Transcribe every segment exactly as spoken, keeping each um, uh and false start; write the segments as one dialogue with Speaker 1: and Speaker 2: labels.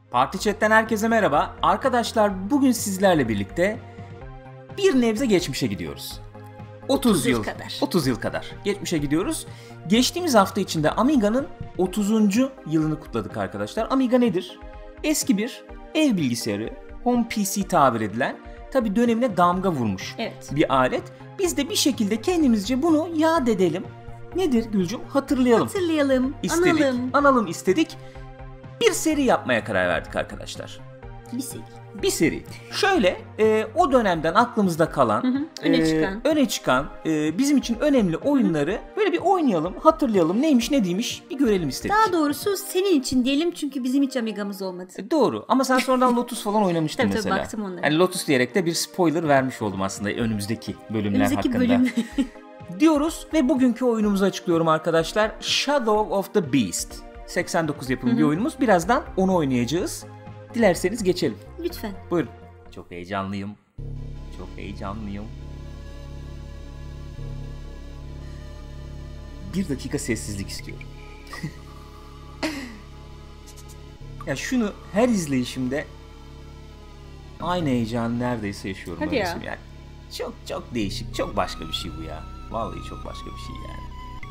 Speaker 1: Parti Chat'ten herkese merhaba. Arkadaşlar bugün sizlerle birlikte bir nebze geçmişe gidiyoruz. otuz yıl kadar. otuz yıl kadar geçmişe gidiyoruz. Geçtiğimiz hafta içinde Amiga'nın otuzuncu yılını kutladık arkadaşlar. Amiga nedir? Eski bir ev bilgisayarı, home P C tabir edilen, tabi dönemine damga vurmuş
Speaker 2: evet.
Speaker 1: bir alet. Biz de bir şekilde kendimizce bunu yad edelim. Nedir Gülcüm? Hatırlayalım.
Speaker 2: Hatırlayalım,
Speaker 1: istedik,
Speaker 2: analım.
Speaker 1: Analım istedik. Bir seri yapmaya karar verdik arkadaşlar.
Speaker 2: Bir seri.
Speaker 1: Bir seri. Şöyle e, o dönemden aklımızda kalan,
Speaker 2: hı hı, öne
Speaker 1: e,
Speaker 2: çıkan,
Speaker 1: öne çıkan e, bizim için önemli oyunları hı hı. böyle bir oynayalım, hatırlayalım, neymiş ne değilmiş bir görelim istedik.
Speaker 2: Daha doğrusu senin için diyelim, çünkü bizim hiç Amiga'mız olmadı.
Speaker 1: E, doğru, ama sen sonradan Lotus falan oynamıştın
Speaker 2: tabii,
Speaker 1: mesela.
Speaker 2: Tabii baktım onlara.
Speaker 1: Yani Lotus diyerek de bir spoiler vermiş oldum aslında önümüzdeki bölümler
Speaker 2: önümüzdeki
Speaker 1: hakkında.
Speaker 2: Bölüm.
Speaker 1: Diyoruz ve bugünkü oyunumuzu açıklıyorum arkadaşlar. Shadow of the Beast. seksen dokuz yapımı bir oyunumuz. Birazdan onu oynayacağız. Dilerseniz geçelim.
Speaker 2: Lütfen.
Speaker 1: Buyurun. Çok heyecanlıyım. Çok heyecanlıyım. Bir dakika sessizlik istiyorum. Ya şunu her izleyişimde aynı heyecanı neredeyse yaşıyorum.
Speaker 2: Hadi ya.
Speaker 1: Yani. Çok çok değişik. Çok başka bir şey bu ya. Vallahi çok başka bir şey yani.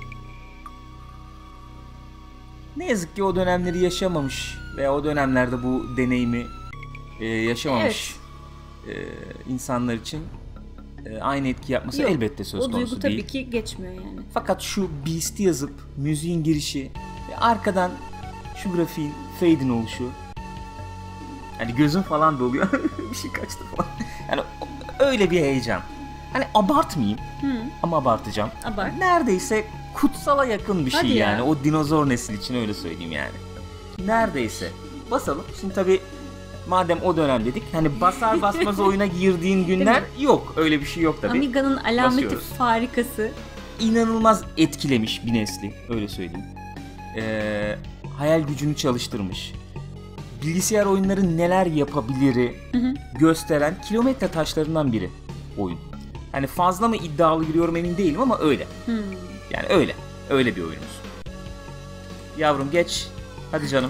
Speaker 1: Ne yazık ki o dönemleri yaşamamış veya o dönemlerde bu deneyimi e, yaşamamış evet. e, insanlar için e, aynı etki yapması Yok, elbette söz konusu değil.
Speaker 2: O duygu tabii ki geçmiyor yani.
Speaker 1: Fakat şu Beast'i yazıp müziğin girişi ve arkadan şu grafiğin fade'in oluşu, hani gözüm falan doluyor. Bir şey kaçtı falan. Yani öyle bir heyecan. Hani abartmayayım Hı. ama abartacağım.
Speaker 2: Abart.
Speaker 1: Neredeyse kutsala yakın bir
Speaker 2: Hadi
Speaker 1: şey
Speaker 2: ya.
Speaker 1: yani. O dinozor nesli için öyle söyleyeyim yani. Neredeyse. Basalım. Şimdi tabii madem o dönem dedik, hani basar basmaz oyuna girdiğin günler yok. Öyle bir şey yok tabii.
Speaker 2: Amiga'nın alameti
Speaker 1: Basıyoruz.
Speaker 2: farikası.
Speaker 1: İnanılmaz etkilemiş bir nesli. Öyle söyleyeyim. Ee, hayal gücünü çalıştırmış. Bilgisayar oyunları neler yapabiliri hı hı. gösteren kilometre taşlarından biri oyun. Hani fazla mı iddialı giriyorum emin değilim ama öyle. Hmm. Yani öyle. Öyle bir oyunumuz. Yavrum geç. Hadi canım.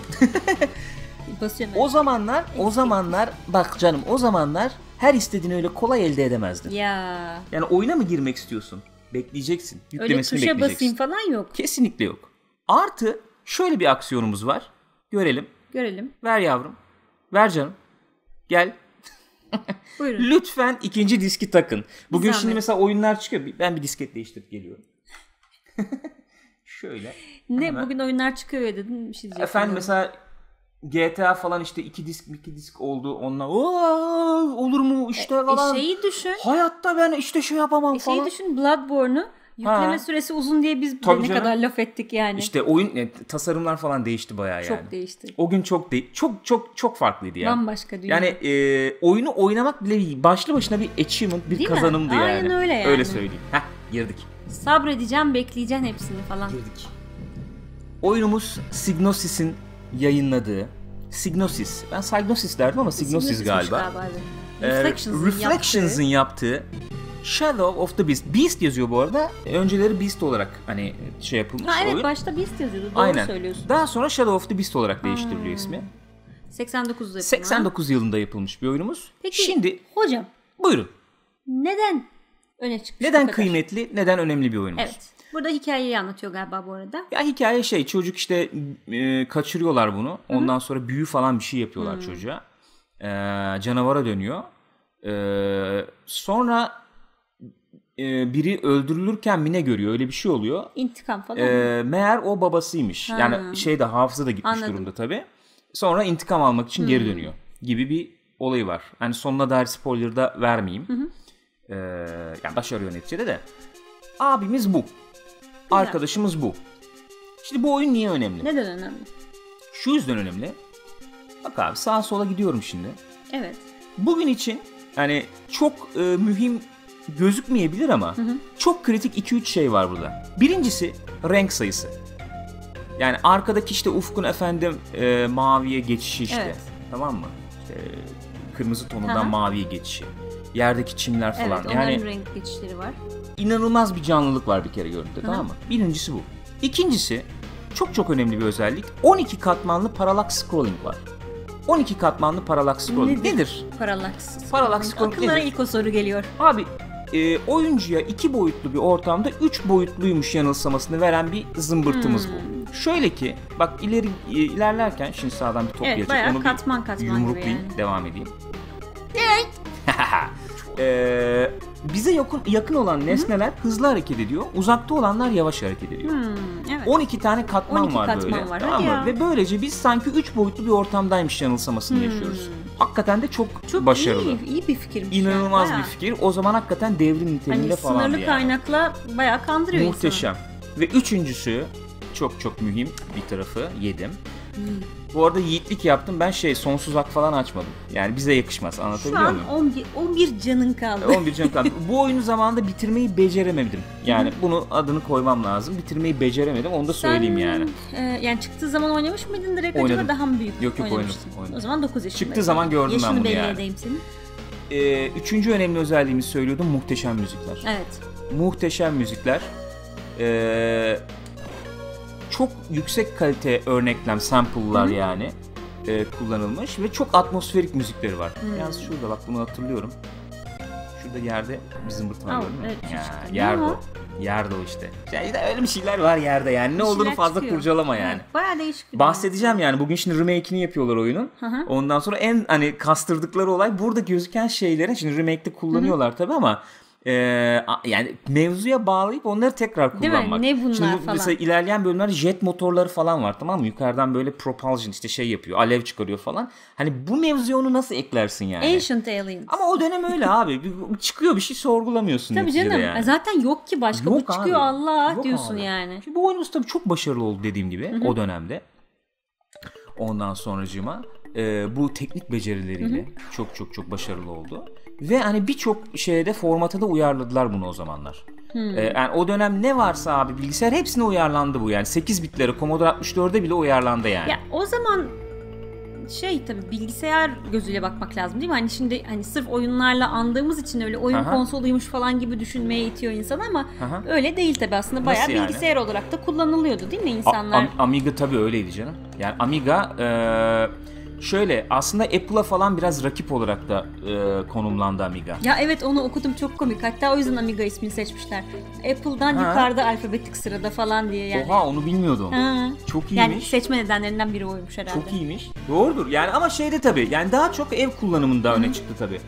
Speaker 1: o zamanlar, o zamanlar bak canım, o zamanlar her istediğini öyle kolay elde edemezdin.
Speaker 2: Ya.
Speaker 1: Yani oyuna mı girmek istiyorsun? Bekleyeceksin. Yüklemesini
Speaker 2: öyle tuşa
Speaker 1: bekleyeceksin.
Speaker 2: basayım falan yok.
Speaker 1: Kesinlikle yok. Artı şöyle bir aksiyonumuz var. Görelim.
Speaker 2: Görelim.
Speaker 1: Ver yavrum. Ver canım. Gel.
Speaker 2: Buyurun.
Speaker 1: Lütfen ikinci diski takın. Bugün Zahmet. Şimdi mesela oyunlar çıkıyor. Ben bir disket değiştirip geliyorum. Şöyle.
Speaker 2: Ne
Speaker 1: hemen.
Speaker 2: Bugün oyunlar çıkıyor ya dedin, bir şey diyecektim.
Speaker 1: Efendim mesela G T A falan işte iki disk iki disk oldu. Onunla olur mu işte e, falan.
Speaker 2: E şeyi düşün.
Speaker 1: Hayatta ben işte şey yapamam
Speaker 2: e
Speaker 1: falan.
Speaker 2: Şeyi düşün, Bloodborne'u yükleme ha. süresi uzun diye biz
Speaker 1: Tabii
Speaker 2: ne
Speaker 1: canım.
Speaker 2: kadar laf ettik yani.
Speaker 1: İşte oyun e, tasarımlar falan değişti bayağı yani.
Speaker 2: Çok değişti.
Speaker 1: O gün çok de- çok çok çok farklıydı yani.
Speaker 2: Bambaşka dünya.
Speaker 1: Yani e, oyunu oynamak bile başlı başına bir achievement, bir
Speaker 2: Değil
Speaker 1: kazanımdı
Speaker 2: mi?
Speaker 1: yani.
Speaker 2: Aynen öyle yani.
Speaker 1: Öyle söyleyeyim. Heh, girdik.
Speaker 2: Sabredeceğim, bekleyeceğim hepsini falan.
Speaker 1: Girdik. Oyunumuz Psygnosis'in yayınladığı, Psygnosis. Ben Psygnosis derdim ama Psygnosis galiba. galiba
Speaker 2: ee, Reflections'ın,
Speaker 1: Reflections'ın yaptığı. yaptığı Shadow of the Beast. Beast yazıyor bu arada. Önceleri Beast olarak hani şey yapılmış
Speaker 2: ha, evet,
Speaker 1: oyun.
Speaker 2: başta Beast yazıyordu. Doğru
Speaker 1: Aynen.
Speaker 2: söylüyorsun.
Speaker 1: Daha sonra Shadow of the Beast olarak değiştiriliyor hmm. ismi.
Speaker 2: seksen dokuzda yapılmış.
Speaker 1: seksen dokuz yılında yapılmış bir oyunumuz.
Speaker 2: Peki
Speaker 1: şimdi
Speaker 2: hocam.
Speaker 1: Buyurun.
Speaker 2: Neden öne çıkmış?
Speaker 1: Neden kıymetli, neden önemli bir oyunumuz?
Speaker 2: Evet. Burada hikayeyi anlatıyor galiba bu arada.
Speaker 1: Ya hikaye şey, çocuk işte e, kaçırıyorlar bunu. Ondan Hı-hı. sonra büyü falan bir şey yapıyorlar Hı-hı. çocuğa. E, canavara dönüyor. E, sonra e, biri öldürülürken mi ne görüyor? Öyle bir şey oluyor.
Speaker 2: İntikam falan.
Speaker 1: E, meğer o babasıymış. Ha. Yani şeyde hafıza da gitmiş Anladım. durumda tabii. Sonra intikam almak için Hı-hı. geri dönüyor gibi bir olayı var. Hani sonuna dair spoiler da vermeyeyim. E, yani başarıyor neticede de. Abimiz bu. Güzel. Arkadaşımız bu. Şimdi bu oyun niye önemli?
Speaker 2: Neden önemli?
Speaker 1: Şu yüzden önemli. Bak abi sağa sola gidiyorum şimdi.
Speaker 2: Evet.
Speaker 1: Bugün için yani çok e, mühim gözükmeyebilir ama hı hı. çok kritik iki üç şey var burada. Birincisi renk sayısı. Yani arkadaki işte ufkun efendim e, maviye geçişi işte. Evet. Tamam mı? İşte, kırmızı tonundan Aha. maviye geçişi. Yerdeki çimler falan.
Speaker 2: Evet, onların
Speaker 1: yani,
Speaker 2: renk geçişleri var.
Speaker 1: İnanılmaz bir canlılık var bir kere görüntüde, tamam mı? Birincisi bu. İkincisi çok çok önemli bir özellik. on iki katmanlı parallax scrolling var. on iki katmanlı paralaks scrolling nedir? nedir?
Speaker 2: Paralaks.
Speaker 1: Paralaks scrolling
Speaker 2: Akıllara
Speaker 1: nedir?
Speaker 2: ilk o soru geliyor.
Speaker 1: Abi e, oyuncuya iki boyutlu bir ortamda üç boyutluymuş yanılsamasını veren bir zımbırtımız hmm. bu. Şöyle ki bak ileri e, ilerlerken şimdi sağdan bir top
Speaker 2: evet,
Speaker 1: gelecek.
Speaker 2: Bayağı
Speaker 1: onu
Speaker 2: katman katman
Speaker 1: yumruklayayım
Speaker 2: gibi yani.
Speaker 1: Devam edeyim. ee, bize yakın, yakın olan nesneler Hı-hı. hızlı hareket ediyor. Uzakta olanlar yavaş hareket ediyor.
Speaker 2: Hmm, evet.
Speaker 1: on iki tane katman
Speaker 2: on iki
Speaker 1: var
Speaker 2: katman
Speaker 1: böyle.
Speaker 2: Var,
Speaker 1: tamam mı? Ve böylece biz sanki üç boyutlu bir ortamdaymış yanılsamasını hmm. yaşıyoruz. Hakikaten de çok,
Speaker 2: çok
Speaker 1: başarılı.
Speaker 2: Iyi, iyi bir fikirmiş.
Speaker 1: İnanılmaz
Speaker 2: yani,
Speaker 1: bir fikir. O zaman hakikaten devrim niteliğinde
Speaker 2: hani
Speaker 1: falan.
Speaker 2: Sınırlı kaynakla bayağı kandırıyor
Speaker 1: Muhteşem.
Speaker 2: insanı.
Speaker 1: Ve üçüncüsü çok çok mühim bir tarafı yedim. Hmm. Bu arada yiğitlik yaptım. Ben şey sonsuz hak falan açmadım. Yani bize yakışmaz. Anlatabiliyor muyum?
Speaker 2: Şu an on bir, on bir canın kaldı.
Speaker 1: on bir canım kaldı. Bu oyunu zamanında bitirmeyi beceremedim. Yani bunu adını koymam lazım. Bitirmeyi beceremedim. Onu da
Speaker 2: Sen,
Speaker 1: söyleyeyim yani.
Speaker 2: E, yani çıktığı zaman oynamış mıydın direkt
Speaker 1: oynadım.
Speaker 2: Acaba daha mı büyük
Speaker 1: yok, yok,
Speaker 2: oynamıştın?
Speaker 1: Oynadım, oynadım.
Speaker 2: O zaman dokuz yaşında.
Speaker 1: Çıktığı zaman gördüm
Speaker 2: Yaşını
Speaker 1: ben bunu
Speaker 2: belli
Speaker 1: yani.
Speaker 2: edeyim senin.
Speaker 1: Ee, üçüncü önemli özelliğimi söylüyordum. Muhteşem müzikler.
Speaker 2: Evet.
Speaker 1: Muhteşem müzikler. Eee... Çok yüksek kalite örneklem, sample'lar Hı-hı. yani e, kullanılmış ve çok atmosferik müzikleri var. Hı-hı. Yalnız şurada bak bunu hatırlıyorum. Şurada yerde bizim bırtma
Speaker 2: oh,
Speaker 1: gördün mü?
Speaker 2: Evet,
Speaker 1: ya, yerde o. Yerde o işte. Yani öyle bir şeyler var yerde yani. Ne olduğunu fazla çıkıyor. Kurcalama yani. Evet,
Speaker 2: bayağı değişik bir
Speaker 1: bahsedeceğim yani. Bugün şimdi remake'ini yapıyorlar oyunun. Hı-hı. Ondan sonra en hani kastırdıkları olay burada gözüken şeyleri şimdi remake'te kullanıyorlar Hı-hı. tabii ama Ee, yani mevzuya bağlayıp onları tekrar kullanmak.
Speaker 2: Değil mi? Ne bunlar
Speaker 1: Şimdi
Speaker 2: falan.
Speaker 1: Mesela ilerleyen bölümlerde jet motorları falan var, tamam mı? Yukarıdan böyle propulsion işte şey yapıyor, alev çıkarıyor falan. Hani bu mevzuya onu nasıl eklersin yani?
Speaker 2: Ancient Aliens.
Speaker 1: Ama o dönem öyle abi. Çıkıyor bir şey sorgulamıyorsun.
Speaker 2: Tabii canım. Yani. Zaten yok ki başka. Yok bu çıkıyor abi. Allah yok diyorsun abi. Yani.
Speaker 1: Şimdi bu oyunumuz tabii çok başarılı oldu dediğim gibi Hı-hı. o dönemde. Ondan sonracığıma e, bu teknik becerileriyle Hı-hı. çok çok çok başarılı oldu. Ve hani birçok şeyde formata da uyarladılar bunu o zamanlar. Hmm. Ee, yani o dönem ne varsa abi bilgisayar hepsine uyarlandı bu yani. sekiz bitlere, Commodore altmış dörde bile uyarlandı yani.
Speaker 2: Ya o zaman şey tabii bilgisayar gözüyle bakmak lazım değil mi? Hani şimdi hani sırf oyunlarla andığımız için öyle oyun Aha. konsoluymuş falan gibi düşünmeye itiyor insan ama Aha. öyle değil tabii aslında. Bayağı yani? Bilgisayar olarak da kullanılıyordu değil mi insanlar?
Speaker 1: A- Amiga tabii öyleydi canım. Yani Amiga e- şöyle aslında Apple'a falan biraz rakip olarak da e, konumlandı Amiga.
Speaker 2: Ya evet onu okudum çok komik. Hatta o yüzden Amiga ismini seçmişler. Apple'dan ha. yukarıda alfabetik sırada falan diye yani.
Speaker 1: Oha onu bilmiyordum. Ha. Çok iyiymiş.
Speaker 2: Yani seçme nedenlerinden biri oymuş herhalde.
Speaker 1: Çok iyiymiş. Doğrudur. Yani ama şeyde tabii yani daha çok ev kullanımında Hı-hı. öne çıktı tabii.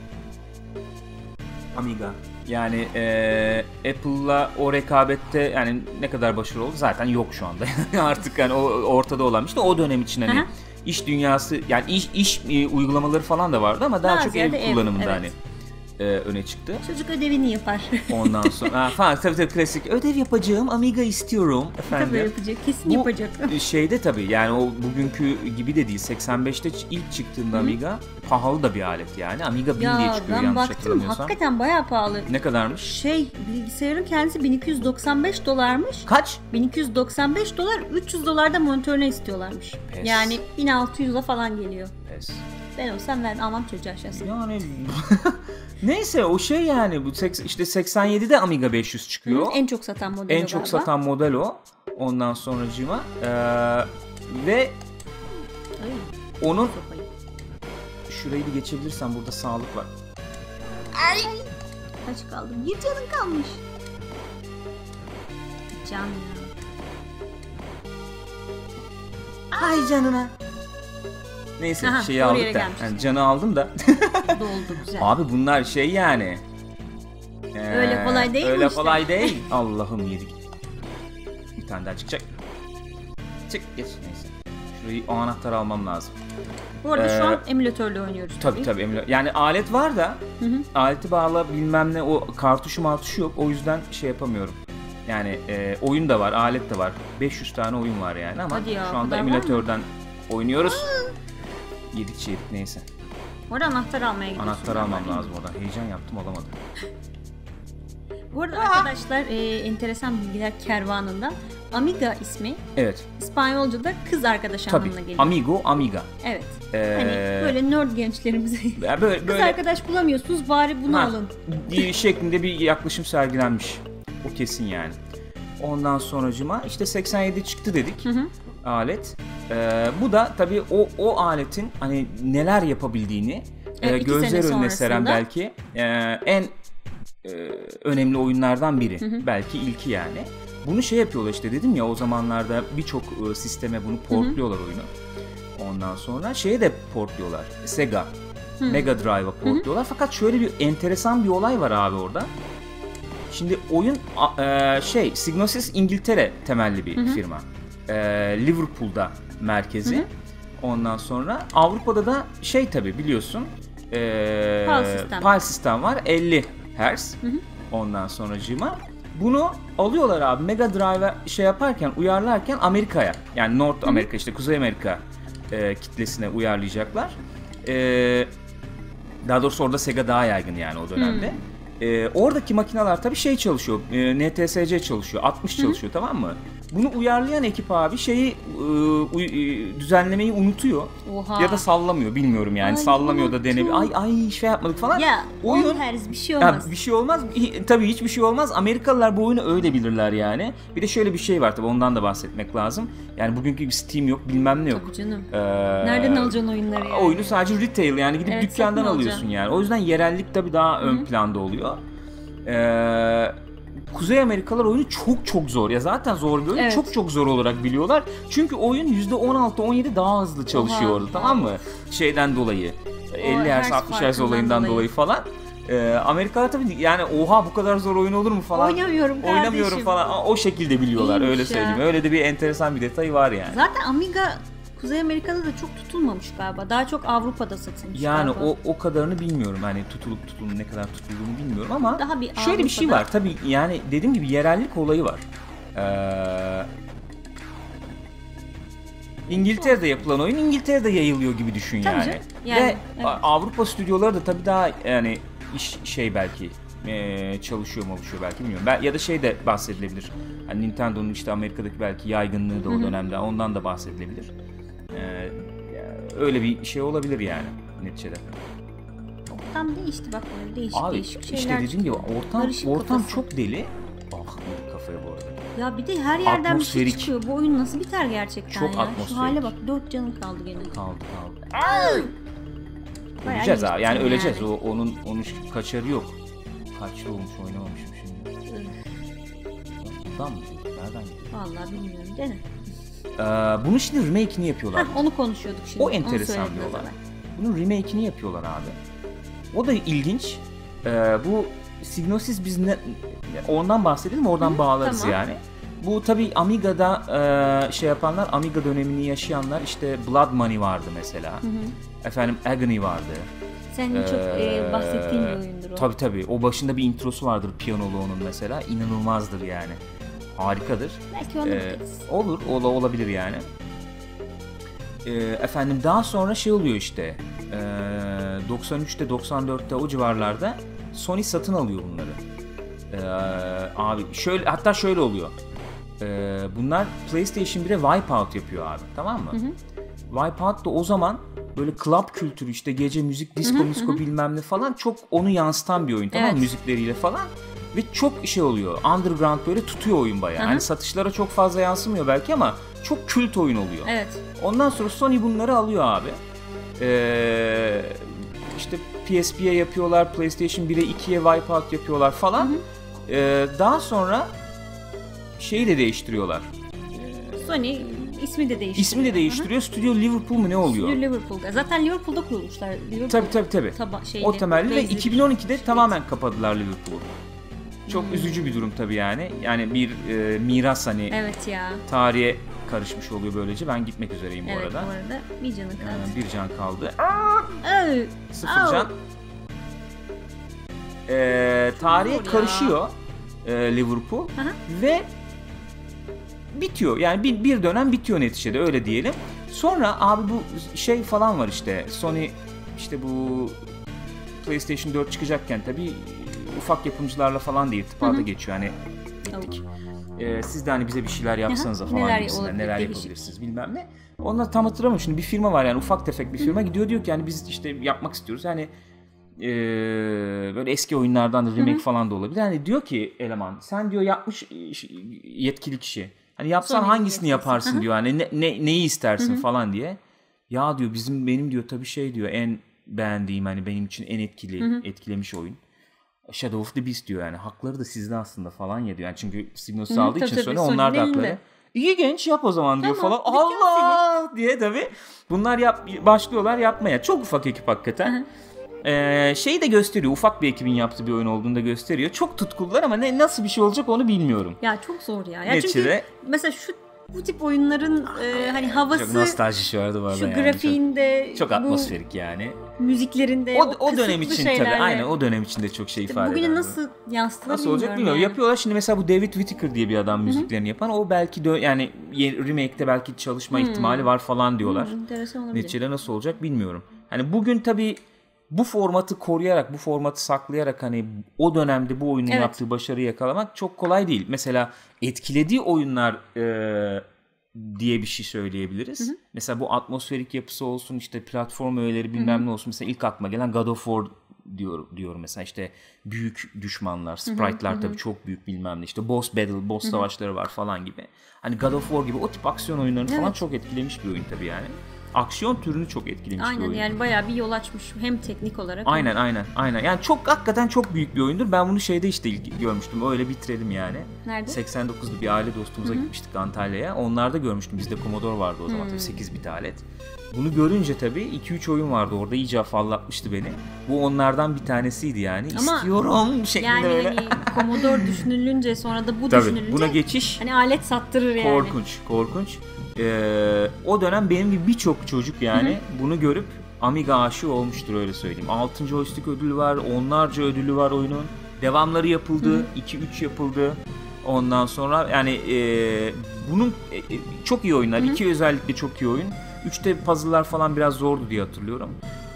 Speaker 1: Amiga. Yani e, Apple'la o rekabette yani ne kadar başarılı oldu zaten yok şu anda. Artık yani o ortada olan işte o dönem için hani Hı-hı. İş dünyası yani iş iş e, uygulamaları falan da vardı ama daha Bazı çok ev kullanımında ev, evet. hani e, öne çıktı.
Speaker 2: Çocuk ödevini yapar.
Speaker 1: Ondan sonra ha, falan tabii tabii klasik ödev yapacağım Amiga istiyorum efendim.
Speaker 2: Tabii yapacak kesin
Speaker 1: Bu,
Speaker 2: yapacak.
Speaker 1: Şeyde tabii yani o bugünkü gibi de değil seksen beşte ilk çıktığında Hı. Amiga pahalı da bir alet yani Amiga bin diye çıkıyor yanlış hatırlamıyorsam. Ya ben baktım
Speaker 2: hakikaten bayağı pahalı.
Speaker 1: Ne kadarmış?
Speaker 2: Şey bilgisayarın kendisi bin iki yüz doksan beş dolarmış.
Speaker 1: Kaç?
Speaker 2: bin iki yüz doksan beş dolar üç yüz dolarda monitörüne istiyorlarmış. Pes. Yani bin altı yüze falan geliyor.
Speaker 1: Pes.
Speaker 2: Ben olsam ben almam çocuğa şahsen.
Speaker 1: Yani neyse o şey yani bu işte seksen yedide Amiga beş yüz çıkıyor.
Speaker 2: Hı, en çok satan model
Speaker 1: En çok
Speaker 2: galiba.
Speaker 1: satan model o. Ondan sonracığıma ee, ve Ay, onun şurayı bir geçebilirsen burada sağlık var.
Speaker 2: Ay. Kaç kaldı? Bir canın kalmış. Can ya.
Speaker 1: Ay canına. Neyse Aha, şeyi aldık da yani canı aldım da
Speaker 2: doldu güzel.
Speaker 1: Abi bunlar şey yani
Speaker 2: ee, öyle kolay değil
Speaker 1: öyle
Speaker 2: mi işte?
Speaker 1: kolay değil. Allah'ım yedik. Bir tane daha çıkacak. Çık geç neyse. Şurayı o anahtarı almam lazım.
Speaker 2: Bu arada ee, şu an emülatörle oynuyoruz.
Speaker 1: Tabii tabii emülatör. Yani alet var da hı hı. aleti bağla bilmem ne o kartuşu martuşu yok. O yüzden şey yapamıyorum. Yani e, oyun da var, alet de var. beş yüz tane oyun var yani ama
Speaker 2: ya,
Speaker 1: şu anda emülatörden oynuyoruz. Yedikçe yedik neyse.
Speaker 2: Orada anahtar almaya gidiyorsun.
Speaker 1: Anahtar almam lazım oradan. Heyecan yaptım alamadım.
Speaker 2: Bu arada Aa! arkadaşlar e, enteresan bilgiler kervanından Amiga ismi
Speaker 1: evet.
Speaker 2: İspanyolca'da kız arkadaş
Speaker 1: Tabii.
Speaker 2: anlamına geliyor.
Speaker 1: Amigo, amiga.
Speaker 2: Evet. Ee, hani böyle nerd gençlerimize
Speaker 1: böyle,
Speaker 2: kız
Speaker 1: böyle,
Speaker 2: arkadaş bulamıyorsunuz bari bunu ha, alın.
Speaker 1: Şeklinde bir yaklaşım sergilenmiş. O kesin yani. Ondan sonracıma işte seksen yedi çıktı dedik. Hı hı. Alet. Ee, bu da tabii o o aletin hani neler yapabildiğini
Speaker 2: evet,
Speaker 1: e, gözler önüne seren belki e, en e, önemli oyunlardan biri. Hı hı. Belki ilki yani. Bunu şey yapıyorlar işte, dedim ya o zamanlarda birçok e, sisteme bunu portluyorlar, hı hı, oyunu. Ondan sonra şeye de portluyorlar. Sega, hı. Mega Drive'a portluyorlar. Hı hı. Fakat şöyle bir enteresan bir olay var abi orada. Şimdi oyun e, şey Psygnosis İngiltere temelli bir, hı hı, firma. E, Liverpool'da merkezi. Hı hı. Ondan sonra Avrupa'da da şey tabi biliyorsun. E,
Speaker 2: PAL sistem.
Speaker 1: PAL sistem var. elli hertz. Hı hı. Ondan sonracığıma bunu alıyorlar abi Mega Drive'a şey yaparken, uyarlarken Amerika'ya, yani North Amerika, işte Kuzey Amerika e, kitlesine uyarlayacaklar. E, daha doğrusu orada Sega daha yaygın yani o dönemde. Hmm. E, oradaki makineler tabii şey çalışıyor, e, N T S C çalışıyor, altmış çalışıyor, tamam mı? Bunu uyarlayan ekip abi şeyi e, e, düzenlemeyi unutuyor. Oha. Ya da sallamıyor, bilmiyorum yani. Ay, sallamıyor da denebilir. Ay ay şey yapmadık falan.
Speaker 2: Ya oyun herz bir şey olmaz.
Speaker 1: Ya, bir şey olmaz. Tabii hiçbir şey olmaz. Amerikalılar bu oyunu öyle bilirler yani. Bir de şöyle bir şey var tabii, ondan da bahsetmek lazım. Yani bugünkü gibi Steam yok, bilmem ne yok.
Speaker 2: Tabii canım. Ee, Nereden alacaksın oyunları yani?
Speaker 1: Oyunu sadece retail yani gidip evet, dükkandan alıyorsun yani. O yüzden yerellik tabii daha, hı-hı, ön planda oluyor. Eee Kuzey Amerikalılar oyunu çok çok zor. Ya zaten zor bir oyun. Evet. Çok çok zor olarak biliyorlar. Çünkü oyun yüzde on altı on yedi daha hızlı çalışıyor orada, tamam mı? Şeyden dolayı. O elli hertz altmış hertz olayından dolayı, dolayı falan. Ee, Amerikalılar tabii yani oha bu kadar zor oyun olur mu falan.
Speaker 2: Oynamıyorum kardeşim.
Speaker 1: Oynamıyorum falan. O şekilde biliyorlar. İyiymiş öyle söyleyeyim. Ya. Öyle de bir enteresan bir detayı var yani.
Speaker 2: Zaten Amiga Kuzey Amerika'da da çok tutulmamış galiba. Daha çok Avrupa'da satılmış
Speaker 1: yani
Speaker 2: galiba.
Speaker 1: o o kadarını bilmiyorum. Hani tutulup tutulduğunu, ne kadar tutulduğunu bilmiyorum ama
Speaker 2: daha bir
Speaker 1: şöyle
Speaker 2: Avrupa'da...
Speaker 1: bir şey var. Tabii yani dediğim gibi yerellik olayı var. Ee, İngiltere'de yapılan oyun İngiltere'de yayılıyor gibi düşün
Speaker 2: tabii
Speaker 1: yani.
Speaker 2: yani.
Speaker 1: Ve
Speaker 2: evet.
Speaker 1: Avrupa stüdyoları da tabii daha yani iş şey belki e, çalışıyor mu oluşuyor belki bilmiyorum. Ben, ya da şey de bahsedilebilir. Hani Nintendo'nun işte Amerika'daki belki yaygınlığı da o, hı-hı, dönemde, ondan da bahsedilebilir. Ee, öyle bir şey olabilir yani neticede.
Speaker 2: Ortam değişti bak, böyle değişik abi, değişik şeyler.
Speaker 1: İşte dediğim gibi ortam karışık ortam kafası. Çok deli. Ah kafaya bu arada.
Speaker 2: Ya bir de her yerden atmosferik. Bir şey çıkıyor. Bu oyun nasıl biter gerçekten
Speaker 1: çok
Speaker 2: ya?
Speaker 1: Atmosferik.
Speaker 2: Şu hale bak, dört canın kaldı gene.
Speaker 1: Kaldı kaldı. Öleceğiz abi. Yani öleceğiz. Yani. O onun onun kaçarı yok. Kaç yıl olmuş oynamamışım şimdi. Buradan mı? Nereden gidiyor?
Speaker 2: Vallahi bilmiyorum. Dene.
Speaker 1: Ee, bunun şimdi remake'ini yapıyorlar.
Speaker 2: Heh, onu konuşuyorduk şimdi.
Speaker 1: O enteresan bir olay. Bunun remake'ini yapıyorlar abi. O da ilginç. Ee, bu Psygnosis, biz ne, ondan bahsedelim, oradan, hı, bağlarız tamam. Yani. Bu tabii Amiga'da e, şey yapanlar, Amiga dönemini yaşayanlar, işte Blood Money vardı mesela. Hı hı. Efendim Agony vardı.
Speaker 2: Senin ee, çok e, bahsettiğin bir oyundur o.
Speaker 1: Tabii tabii. O başında bir introsu vardır piyanolu onun mesela. İnanılmazdır yani. Harikadır.
Speaker 2: Belki onu ee,
Speaker 1: olur, o da olabilir yani. Ee, efendim daha sonra şey oluyor işte. E, doksan üçte doksan dörtte o civarlarda Sony satın alıyor bunları. Ee, abi şöyle, hatta şöyle oluyor. Ee, bunlar PlayStation bire Wipeout yapıyor abi, tamam mı? Hı hı. Wipeout da o zaman böyle club kültürü, işte gece müzik, disco, disco bilmem ne falan, çok onu yansıtan bir oyun, tamam mı? Evet. Müzikleriyle falan. Ve çok şey oluyor. Underground böyle tutuyor oyun bayağı. Hani satışlara çok fazla yansımıyor belki ama çok kült oyun oluyor.
Speaker 2: Evet.
Speaker 1: Ondan sonra Sony bunları alıyor abi. Ee, işte P S P'ye yapıyorlar, PlayStation bire ikiye Wipeout yapıyorlar falan. Hı hı. Ee, daha sonra şeyi de değiştiriyorlar.
Speaker 2: Sony ismi de değiştiriyor.
Speaker 1: İsmi de değiştiriyor. Stüdyo Liverpool mu ne oluyor?
Speaker 2: Stüdyo Liverpool'da. Zaten Liverpool'da kurulmuşlar. Liverpool
Speaker 1: tabii tabii tabii. Taba- şeyli, o temelli ve iki bin on ikide şey. Tamamen kapadılar Liverpool'u. Çok hmm. üzücü bir durum tabii yani. Yani bir e, miras hani.
Speaker 2: Evet ya.
Speaker 1: Tarihe karışmış oluyor böylece. Ben gitmek üzereyim bu
Speaker 2: evet,
Speaker 1: arada.
Speaker 2: Evet bu arada bir canı kaldı.
Speaker 1: Ee, bir can kaldı.
Speaker 2: Oh.
Speaker 1: Sıfır
Speaker 2: oh.
Speaker 1: can. Ee, tarihe karışıyor e, Liverpool. Aha. Ve bitiyor. Yani bir, bir dönem bitiyor neticede, öyle diyelim. Sonra abi bu şey falan var işte. Sony işte bu PlayStation dört çıkacakken tabii ufak yapımcılarla falan da irtibata geçiyor. Hani gittik. Ee, siz de hani bize bir şeyler yapsanıza falan
Speaker 2: neler,
Speaker 1: gibisinden, neler yapabilirsiniz bilmem ne. Onlar tam hatırlamıyorum. Şimdi bir firma var yani, ufak tefek bir firma. Hı-hı. Gidiyor diyor ki yani biz işte yapmak istiyoruz. Yani ee, böyle eski oyunlardan da remake Hı-hı. falan da olabilir. Yani diyor ki eleman, sen diyor yapmış yetkili kişi. Hani yapsan hangisini yaparsın Hı-hı. diyor. Hani ne, ne neyi istersin Hı-hı. falan diye. Ya diyor bizim benim diyor tabii şey diyor en beğendiğim hani benim için en etkili Hı-hı. etkilemiş oyun Shadow of the Beast diyor yani. Hakları da sizde aslında falan ya diyor. Yani çünkü Psygnosis aldığı için sonra onlar da hakları. İyi genç yap o zaman diyor tamam, falan. Allah seni. diye tabii. Bunlar yap, başlıyorlar yapmaya. Çok ufak ekip hakikaten. Ee, şeyi de gösteriyor. Ufak bir ekibin yaptığı bir oyun olduğunu da gösteriyor. Çok tutkullar ama ne nasıl bir şey olacak onu bilmiyorum.
Speaker 2: Ya çok zor ya. ya çünkü mesela şu bu tip oyunların e, hani havası
Speaker 1: çok nostalji şu arada var
Speaker 2: şu
Speaker 1: yani.
Speaker 2: grafiğinde
Speaker 1: çok, çok atmosferik yani.
Speaker 2: Müziklerinde
Speaker 1: o, o, o dönem için şeylerle. Tabii aynen o dönem içinde çok şey ifade eder.
Speaker 2: Bugüne nasıl yansıtılır
Speaker 1: Nasıl olacak bilmiyorum. Yani. Yapıyorlar şimdi mesela bu David Whittaker diye bir adam müziklerini Hı-hı. yapan. O belki de yani remake'te belki çalışma Hı-hı. ihtimali var falan diyorlar. Neticede nasıl olacak bilmiyorum. Hani bugün tabii bu formatı koruyarak, bu formatı saklayarak hani o dönemde bu oyunun evet. yaptığı başarıyı yakalamak çok kolay değil. Mesela etkilediği oyunlar e, diye bir şey söyleyebiliriz. Hı hı. Mesela bu atmosferik yapısı olsun, işte platform öğeleri bilmem hı hı. ne olsun. Mesela ilk aklıma gelen God of War diyor diyorum mesela işte büyük düşmanlar, sprite'lar hı hı. tabii çok büyük bilmem ne. İşte boss battle, boss hı hı. savaşları var falan gibi. Hani God of War gibi o tip aksiyon oyunlarını evet. falan çok etkilemiş bir oyun tabii yani. Aksiyon türünü çok etkilemiş
Speaker 2: aynen,
Speaker 1: bir oyun.
Speaker 2: Aynen yani bayağı bir yol açmış hem teknik olarak.
Speaker 1: Aynen hem... aynen aynen. Yani çok hakikaten çok büyük bir oyundur. Ben bunu şeyde işte ilk görmüştüm. Öyle bitirelim yani.
Speaker 2: Nerede?
Speaker 1: seksen dokuzlu bir aile dostumuza Hı-hı. gitmiştik Antalya'ya. Onlarda görmüştüm. Bizde Commodore vardı o zaman tabii sekiz bit alet. Bunu görünce tabii iki üç oyun vardı orada. İyice afallatmıştı beni. Bu onlardan bir tanesiydi yani. Ama İstiyorum şeklinde
Speaker 2: yani
Speaker 1: öyle.
Speaker 2: Yani hani Commodore düşünülünce sonra da bu
Speaker 1: tabii,
Speaker 2: düşünülünce.
Speaker 1: Buna geçiş.
Speaker 2: Hani alet sattırır yani.
Speaker 1: Korkunç korkunç. Ee, o dönem benim gibi birçok çocuk yani Hı-hı. bunu görüp Amiga aşığı olmuştur öyle söyleyeyim. Altın joystick ödülü var, onlarca ödülü var oyunun. Devamları yapıldı, iki üç yapıldı. Ondan sonra yani e, bunun e, çok iyi oyunlar. iki özellikle çok iyi oyun. üçte puzzle'lar falan biraz zordu diye hatırlıyorum.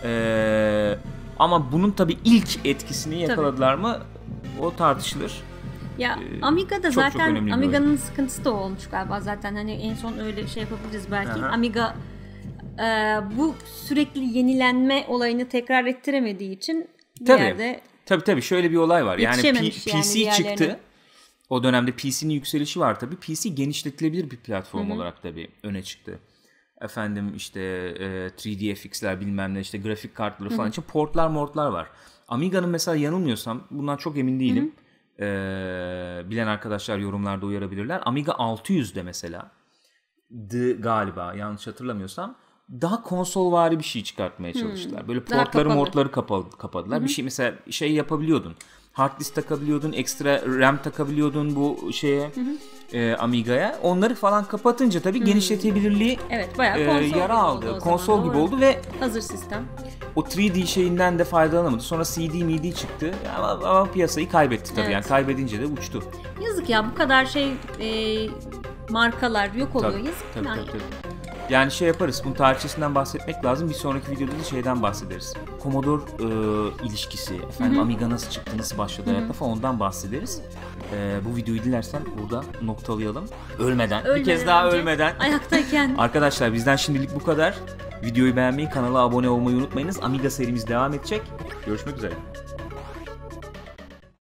Speaker 1: E, ama bunun tabii ilk etkisini yakaladılar tabii. mı o tartışılır.
Speaker 2: Ya ee, Amiga'da çok, zaten çok Amiga'nın sıkıntısı da olmuş galiba zaten hani en son öyle şey yapabiliriz belki. Aha. Amiga e, bu sürekli yenilenme olayını tekrar ettiremediği için bir
Speaker 1: tabii,
Speaker 2: yerde
Speaker 1: tabii tabii şöyle bir olay var. Yani, P-
Speaker 2: yani
Speaker 1: P C çıktı. O dönemde P C'nin yükselişi var tabii. P C genişletilebilir bir platform Hı-hı. olarak tabii öne çıktı. Efendim işte e, üç D F X'ler bilmem ne işte grafik kartları falan Hı-hı. için portlar mortlar var. Amiga'nın mesela yanılmıyorsam bundan çok emin değilim. Hı-hı. Ee, bilen arkadaşlar yorumlarda uyarabilirler. Amiga altı yüzde mesela D galiba yanlış hatırlamıyorsam daha konsolvari bir şey çıkartmaya çalıştılar. Hmm. Böyle portları mortları kapalı, kapadılar. Hmm. Bir şey mesela şey yapabiliyordun. Hard disk takabiliyordun, ekstra RAM takabiliyordun bu şeye e, Amiga'ya. Onları falan kapatınca tabii hmm. genişletebilirliği
Speaker 2: evet, bayağı e,
Speaker 1: yara aldı. Konsol zaman, gibi oldu ve
Speaker 2: hazır sistem.
Speaker 1: O üç D şeyinden de faydalanamadı. Sonra C D M D çıktı ama, ama piyasayı kaybetti tabii. Evet. Yani kaybedince de uçtu.
Speaker 2: Yazık ya bu kadar şey e, markalar yok oluyor. Tabii, Yazık
Speaker 1: tabii, tabii, tabii. Yani şey yaparız. Bunun tarihçesinden bahsetmek lazım. Bir sonraki videoda da şeyden bahsederiz. Commodore e, ilişkisi. Efendim Hı-hı. Amiga nasıl çıktı, nasıl başladı hayatta falan ondan bahsederiz. E, bu videoyu dilersen burada noktalayalım. Ölmeden. ölmeden bir kez daha önce, ölmeden.
Speaker 2: Ayaktayken.
Speaker 1: Arkadaşlar bizden şimdilik bu kadar. Videoyu beğenmeyi, kanala abone olmayı unutmayınız. Amiga serimiz devam edecek. Görüşmek üzere.